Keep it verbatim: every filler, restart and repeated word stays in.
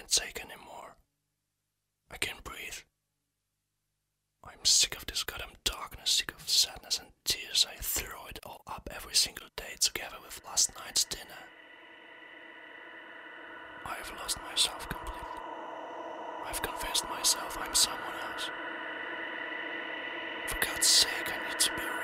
can't take anymore. I can't breathe. I'm sick of this goddamn darkness, sick of sadness and tears. I throw it all up every single day together with last night's dinner. I have lost myself completely. I've convinced myself I'm someone else. For God's sake, I need to be